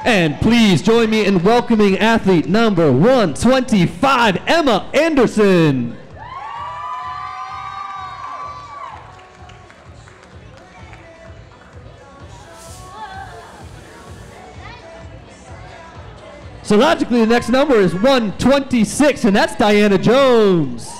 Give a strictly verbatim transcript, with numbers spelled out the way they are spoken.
And please join me in welcoming athlete number one twenty-five, Emma Anderson. So logically, the next number is one twenty-six, and that's Diana Jones.